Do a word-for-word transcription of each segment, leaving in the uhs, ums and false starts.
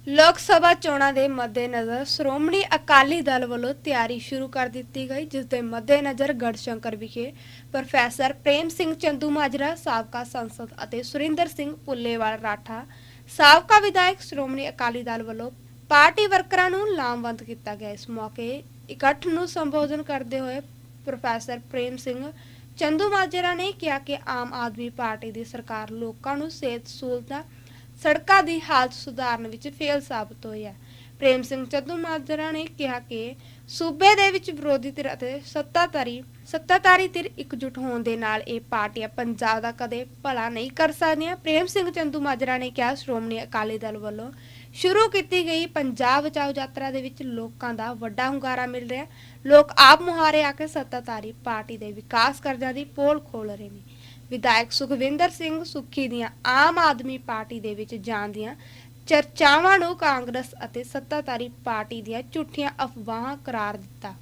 लोक सभा चोणां दे मद्देनज़र श्रोमणी अकाली दल वालों तैयारी शुरू कर दी गई, जिस दे मद्देनज़र गढ़शंकर विखे प्रोफैसर प्रेम सिंह चंदूमाजरा साबका संसद अते सुरिंदर सिंह पुल्लेवाल राठा साबका विधायक श्रोमणी अकाली दल वालों पार्टी वर्करां नूं लामबंद किया गया। इस मौके इकट्ठ नूं संबोधन करते हुए प्रोफैसर प्रेम सिंह चंदूमाजरा ने कहा कि आम आदमी पार्टी की सरकार लोकां नूं सेहत सहूलतां सड़कों की हालत सुधारन विच फेल साबित हुई है। प्रेम सिंह चंदूमाजरा ने कहा कि सूबे दे विच विरोधी धिर अते सत्ताधारी सत्ताधारी धिर एकजुट होने दे नाल ये पार्टियां पंजाब दा कदे भला नहीं कर सकदियां। प्रेम सिंह चंदूमाजरा ने कहा श्रोमणी अकाली दल वालों शुरू की गई पंजाब बचाओ यात्रा दे विच लोकां दा वड्डा हुंगारा मिल रहा। लोग आप मुहारे आके सत्ताधारी पार्टी दे विकास कार्यां दी पोल खोल रहे हैं। विधायक सुखविंदर सिंह सुखी दियां आम आदमी पार्टी दे विच जाण दियां चर्चावां नूं कांग्रेस अते सत्ताधारी पार्टी दियां झूठियां अफवाहां करार दिता।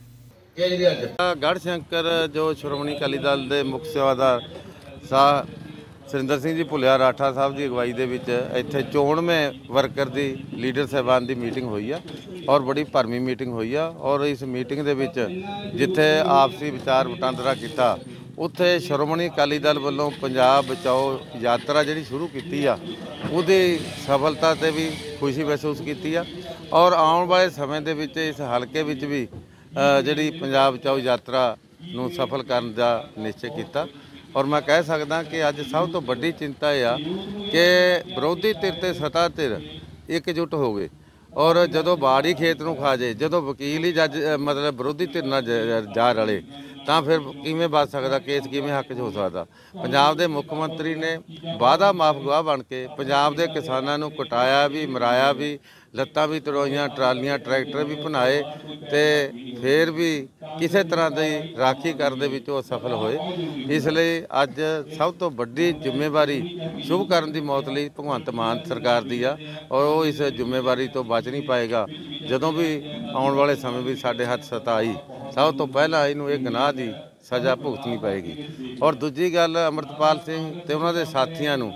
गढ़शंकर जो श्रोमणी अकाली दल के मुख सेवादार साह सुरिंदर सिंह जी पुल्लेवाल राठा साहब की अगवाई दे विच इत्थे चोण में वर्कर की लीडर साहबान की मीटिंग हुई है और बड़ी भरमी मीटिंग हुई है। और इस मीटिंग दे विच जिथे आपसी विचार वटांदरा किया उत्थे श्रोमणी अकाली दल वालों पंजाब बचाओ यात्रा जिहड़ी शुरू की आ उहदी सफलता ते भी खुशी महसूस की है। और आने वाले समय दे विच इस हलके विच भी जिहड़ी पंजाब बचाओ यात्रा नूं सफल करन दा निश्चय किया। और मैं कह सकदा कि अज सब तो वड्डी चिंता यह कि विरोधी धिर ते सत्ता धिर एकजुट हो गए और जदों बाड़ी खेत नूं खा जाए, जदों वकील ही जज मतलब विरोधी धिर नाल जा रले ਤਾਂ फिर किवें बच सकदा, केस किवें हक 'ਚ हो सकदा। पंजाब के मुख मंत्री ने वादा माफ गवाह बन के पंजाब के किसानों नूं कटाया भी, मराया भी, लत्तां भी तोड़ाईयां, ट्रालियां ट्रैक्टर भी भनाए ते फिर भी किसी तरह की राखी करने विच वो सफल होए। इसलिए अज सब तो वड्डी जिम्मेवारी शुभकरण की मौत लई भगवंत मान सरकार दी आ और वो इस जिम्मेवारी तो बच नहीं पाएगा। जदों भी आने वाले समय भी साडे हथ सत्ता आई सब तो पहला इनू एक गनाह की सज़ा भुगतनी पेगी। और दूजी गल अमृतपाल सिंह ते उन्हां दे साथियां नू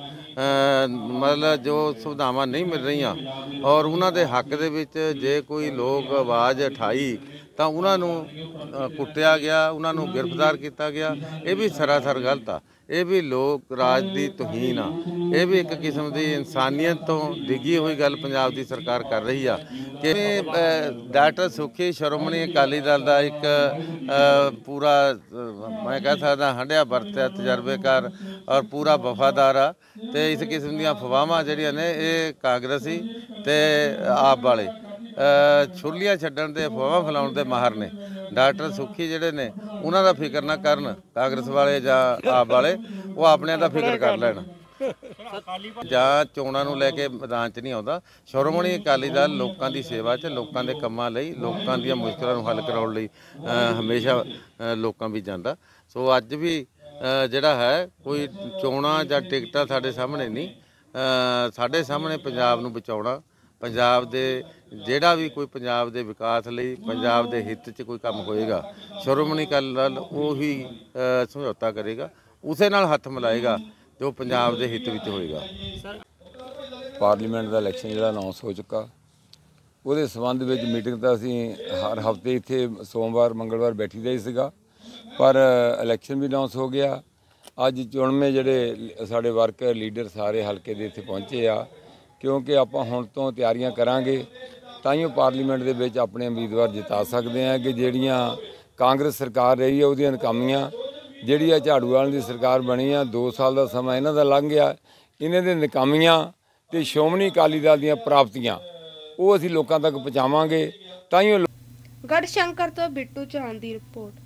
मतलब जो सुविधावां नहीं मिल रही और उन्होंने हक दे विच जे कोई लोग आवाज़ उठाई तो उन्होंने कुटिया गया, उन्होंने गिरफ्तार किया गया, ये भी सरासर गलत आ। ये भी लोक राज की तोहीन आ। ये भी एक किस्म की इंसानियत तो डिगी हुई गल पंजाब की सरकार कर रही है कि डॉक्टर सुखी श्रोमणी अकाली दल का एक पूरा मैं कह सकदा हंडिया बरतिया तजर्बेकार और पूरा वफादार आ। तो इस किस्म दी अफवाहां जिहड़ियां ने ये कांग्रेसी ते आप वाले छुरलियां छड्डण ते अफवाहां फैलाउण दे माहर ने। डॉक्टर सुखी जिहड़े ने उन्हां दा फिक्र ना करन कांग्रेस वाले जां आप वाले, वो अपने दा फिक्र कर लैण जां चोणां नूं लैके मैदान च नहीं आउंदा। श्रोमणी अकाली दल लोकां दी सेवा च लोकां दे कम्मां लई लोकां दीयां मुश्किलां नूं हल कराउण लई हमेशा लोकां भी जांदा। सो अज भी जिहड़ा है कोई चोणां जां टिकटां साडे सामने नहीं, साडे सामने पंजाब नूं बचाउणा, पंजाब दे ਜਿਹੜਾ भी कोई पंजाब के विकास ਲਈ पंजाब के हित च कोई काम होएगा श्रोमणी अकाली दल ਉਹੀ समझौता करेगा, उसे नाल हथ मिलाएगा जो पंजाब के हित विच होएगा। पार्लीमेंट का इलैक्शन जो अनाउंस हो चुका वो संबंध में मीटिंग तो असी हर हफ्ते इत्थे सोमवार मंगलवार बैठी रही सीगा, पर इलैक्शन भी अनाउंस हो गया। अज चुणवें जिहड़े साडे वर्कर लीडर सारे हल्के दे इत्थे पहुंचे आ क्योंकि आपां हुण तो तैयारियां करांगे ताईओ पार्लीमेंट दे विच अपने उम्मीदवार जिता सकते हैं कि जिहड़ियां कांग्रेस सरकार रही है उहदियां नाकामियां जिहड़ी आ झाड़ू वाली दी सरकार बनी आ दो साल का समा इन्हां दा लंघ गया, इन्हां दी नाकामियां ते श्रोमणी अकाली दल दीयां प्राप्तियां वो असीं लोकां तक पहुंचावांगे ताईओ। गढ़शंकर तो बिट्टू चौहान दी रिपोर्ट।